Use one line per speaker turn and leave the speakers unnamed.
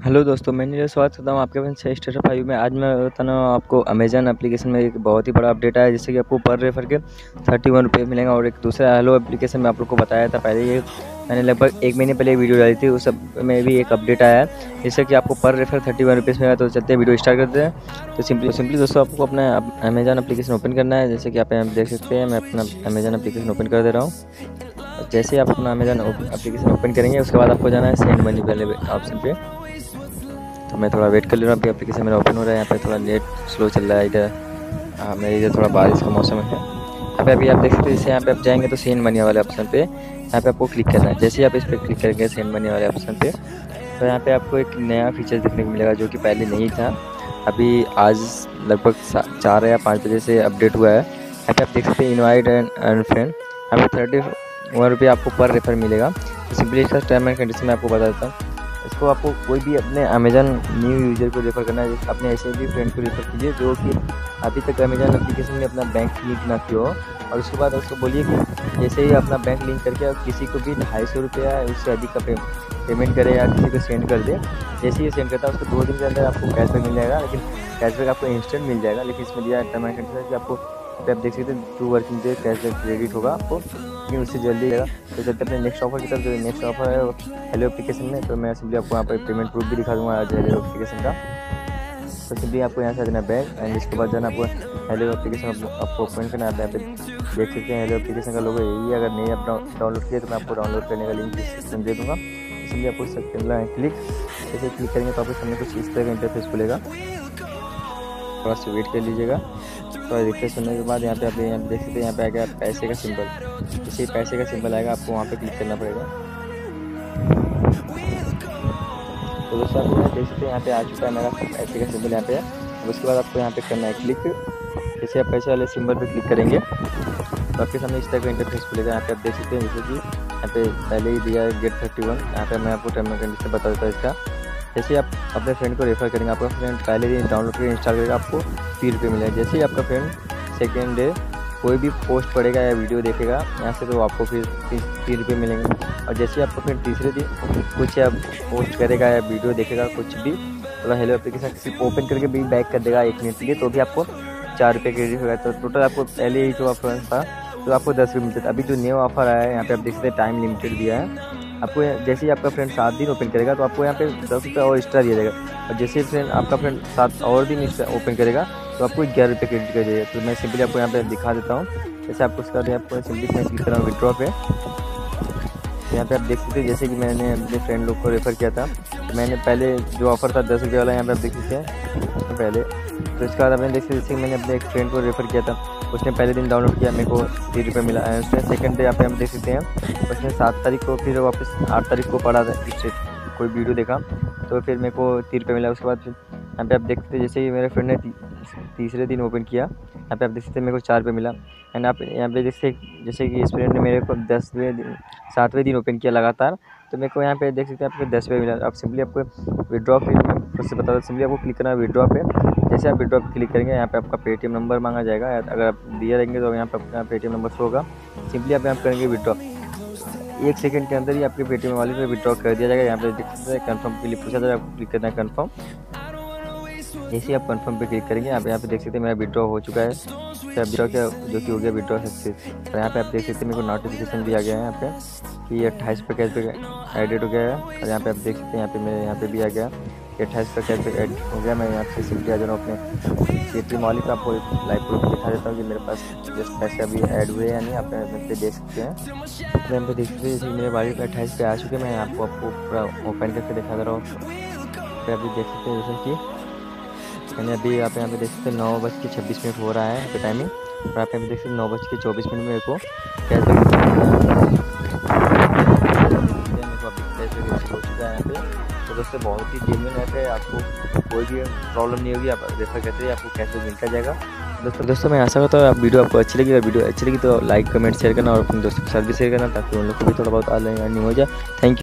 Hello दोस्तों, मैं नीरज स्वागत करता हूँ आपके अपने छः स्टार्टअप फाइव में। आज मैं बताना हूँ आपको अमेजन एप्लीकेशन में एक बहुत ही बड़ा अपडेट आया है, जिससे कि आपको पर रेफर के 31 रुपये मिलेगा। और एक दूसरा हेलो एप्लीकेशन में आप लोग को बताया था पहले, ये मैंने लगभग 1 महीने पहले वीडियो डाली थी, उस सब में भी एक अपडेट आया है जिससे कि आपको पर रेफर 31 रुपीज़ मिलेगा। तो चलते हैं वीडियो स्टार्ट करते हैं। तो सिंपली दोस्तों आपको अपना अमेजन एप्लीकेशन ओपन करना है। जैसे कि आप यहाँ देख सकते हैं, मैं अपना अमेजन एप्लीकेशन ओपन कर दे रहा हूँ। जैसे ही आप अपना अमेजन एप्लीकेशन ओपन करेंगे, उसके बाद आपको जाना है सेंड मनी वाले ऑप्शन पे। तो मैं थोड़ा वेट कर ले रहा हूँ, अभी एप्लीकेशन मेरा ओपन हो रहा है। यहाँ पे थोड़ा नेट स्लो चल रहा है इधर। मेरे इधर थोड़ा बारिश का मौसम है। यहाँ पे अभी आप देख सकते हैं, जैसे यहाँ पे आप जाएंगे तो सेंड मनी वाले ऑप्शन पे यहाँ पे आपको क्लिक करना है। जैसे ही आप इस पर क्लिक करेंगे सेंड मनी वाले ऑप्शन पे, तो यहाँ पे आपको एक नया फीचर देखने को मिलेगा जो कि पहले नहीं था। अभी आज लगभग 4 या 5 बजे से अपडेट हुआ है। यहाँ पे आप देख सकते हैं इनवाइट एंड फ्रेंड, यहाँ पे 31 रुपये आपको पर रेफर मिलेगा। तो सिंपली इसका टर्म एंड कंडीशन मैं आपको बता देता हूँ। इसको आपको कोई भी अपने अमेजन न्यू यूज़र को रेफ़र करना है, अपने ऐसे भी फ्रेंड को रेफ़र कीजिए जो कि अभी तक अमेजन एप्लीकेशन में अपना बैंक लिंक ना किया हो। और उसके बाद उसको बोलिए कि जैसे ही अपना बैंक लिंक करके और किसी को भी 250 रुपया उससे अधिक का पेमेंट करे या किसी को सेंड कर दे। जैसे ही सेंड करता है उसको 2 दिन के अंदर आपको कैशबैक मिल जाएगा, लेकिन कैशबैक आपको इंस्टेंट मिल जाएगा। लेकिन इसमें दिया टर्म एंड कंडीशन कि आपको आप देख सकते हैं 2 वर्किंग डे कैशबैक क्रेडिट होगा आपको, लेकिन उससे जल्दी रहेगा। तो चलते अपने नेक्स्ट ऑफर की तरफ। जो नेक्स्ट ऑफर है वो हेलो एप्लीकेशन में, तो मैं सिंपली आपको यहाँ पर पेमेंट प्रूफ भी दिखा दूँगा आज हेलो एप्लीकेशन का। तो सिंपली आपको यहाँ से आ जाना बैंक एंड इसके बाद जाना आपको हेलो एप्लीकेशन आपको ओपन करना है। यहाँ पे देख सकते हैं हेलो एप्लीकेशन का लोगो यही है। अगर नहीं आप डाउनलोड किया तो मैं आपको डाउनलोड करने का लिंक डिस्क्रिप्शन दे दूँगा। इसलिए आपको करना है क्लिक। जैसे क्लिक करेंगे तो आपके सामने कुछ इस तरह का इंटरफेस खुलेगा। थोड़ा सा वेट कर लीजिएगा। थोड़ा रिफ्रेश होने के बाद यहाँ पे आप देख सकते हैं, यहाँ पे आएगा पैसे का सिंबल। जैसे पैसे का सिंबल आएगा आपको वहाँ पे क्लिक करना पड़ेगा। तो दोस्तों आप देख सकते हैं यहाँ पे आ चुका है मेरा पैसे का सिंबल यहाँ पे। अब उसके बाद आपको यहाँ पे करना है क्लिक। जैसे आप पैसे वाले सिंबल पे क्लिक करेंगे तो आपके सामने इस तरह का इंटरफेस खुलेगा। यहाँ पे आप देख सकते हैं जैसे कि यहाँ पे पहले ही दिया है गेट 31। यहाँ पे मैं आपको टर्म एंड कंडीशन बता देता हूँ इसका। जैसे आप अपने फ्रेंड को रेफ़र करेंगे, आपका फ्रेंड पहले दिन डाउनलोड करके इंस्टॉल करेगा, आपको 30 रुपये मिलेगा। जैसे ही आपका फ्रेंड सेकेंड डे कोई भी पोस्ट पढ़ेगा या वीडियो देखेगा यहाँ से, तो आपको फिर 30 रुपये मिलेंगे। और जैसे ही आपका फ्रेंड तीसरे दिन कुछ या पोस्ट करेगा या वीडियो देखेगा कुछ भी, तो हेलो एप्लीकेशन सिर्फ ओपन करके भी बैक कर देगा 1 मिनट के लिए, तो भी आपको 4 रुपये क्रेडिट होगा। तो टोटल आपको पहले ही जो ऑफर था तो आपको 10 रुपये मिलते थे। अभी जो न्यू ऑफर आया है यहाँ पे आप देख सकते हैं टाइम लिमिटेड दिया है आपको। जैसे ही आपका फ्रेंड 7 दिन ओपन करेगा तो आपको यहाँ पे 10 रुपये और एक्स्ट्रा दिया जाएगा। और जैसे ही आपका फ्रेंड 7 और दिन ओपन करेगा तो आपको 11 रुपये क्रेडिट कर जाएगा। तो मैं सिंपली आपको यहाँ पे दिखा देता हूँ। जैसे आपको उसका आपको सिंपली मैं क्लिक कर रहा हूँ विड्रॉ पे। यहाँ पे आप देख सकते हैं जैसे कि मैंने अपने फ्रेंड लोग को रेफ़र किया था, तो मैंने पहले जो ऑफर था 10 रुपये वाला, यहाँ पे आप देख सकते हैं पहले। तो इसके बाद आपने देख सकते जैसे मैंने अपने एक फ्रेंड को रेफ़र किया था, उसने पहले दिन डाउनलोड किया, मेरे को 30 रुपये मिला। उसने सेकंड डे यहाँ पे हम देख सकते हैं उसने 7 तारीख को फिर वापस 8 तारीख को पढ़ा था, इससे कोई वीडियो देखा तो फिर मेरे को 30 रुपये मिला। उसके बाद फिर यहाँ पे आप देख सकते हैं जैसे ही मेरे फ्रेंड ने तीसरे दिन ओपन किया, यहाँ पे आप देख सकते हैं मेरे को 4 रुपये मिला। एंड आप यहाँ पे जैसे कि इस फ्रेंड ने मेरे को 7वें दिन ओपन किया लगातार, तो मेरे को यहाँ पे देख सकते हैं आपको 10 रुपये मिला। आप सिंपली आपको विड्रॉ पे फिर से बता दो, सिंपली आपको क्लिक करना है विड्रॉ पे। जैसे आप विड्रॉ पे क्लिक करेंगे यहाँ पे आपका पेटीएम नंबर मांगा जाएगा, अगर आप दिया रहेंगे तो यहाँ पे अपना पेटीएम नंबर शो होगा। सिंपली आप यहाँ करेंगे विड्रॉ, 1 सेकंड के अंदर ही आपके पेटीएम वॉलेट में विड्रॉ कर दिया जाएगा। यहाँ पे देख सकते हैं कन्फर्म के लिए पूछा जाएगा, आपको क्लिक करना है कन्फर्म। जैसे ही आप कंफर्म पे क्लिक करेंगे यहाँ पे देख सकते हैं मेरा विड्रॉ हो चुका है। तो विड्रॉ किया जो कि हो गया विड्रॉ सक्सेस। तो यहाँ पे आप देख सकते हैं मेरे को नोटिफिकेशन भी आ गया है यहाँ पे कि 28 पे कैशबैक एडेड हो गया है। और यहाँ पे आप देख सकते हैं यहाँ पे भी आ गया कि 28 पे कैशबैक एड हो गया। मैं यहाँ से सिंपली आ जा रहा हूँ अपने पेटीएम वॉलेट पे, आपको लाइव प्रूफ दिखा देता हूँ कि मेरे पास जस्ट पैसे अभी ऐड हुए हैं या नहीं। आप यहाँ पे देख सकते हैं, तो यहाँ पे देख सकते हैं जैसे मेरे वॉलेट पे 28 पे आ चुके हैं। मैं आपको पूरा ओपन करके दिखा दे रहा हूँ। तो अभी देख सकते हैं जैसे कि मैंने अभी आप यहाँ पे देख सकते हैं 9:26 हो रहा है यहाँ पे टाइमिंग। और आप यहाँ पे देख सकते हैं 9:24 मेरे को कैशबैक हो चुका है यहाँ पे। तो दोस्तों बहुत ही जेन्युइन ऐप है, आपको कोई भी प्रॉब्लम नहीं होगी। आप रेफर करते हैं आपको कैशबैक मिलता जाएगा। दोस्तों मैं आशा करता हूँ आप वीडियो आपको अच्छी लगी। अगर वीडियो अच्छी लगी तो लाइक कमेंट शेयर करना और अपने दोस्तों के साथ भी शेयर करना, ताकि उन लोग को भी थोड़ा बहुत अर्निंग हो जाए। Thank you.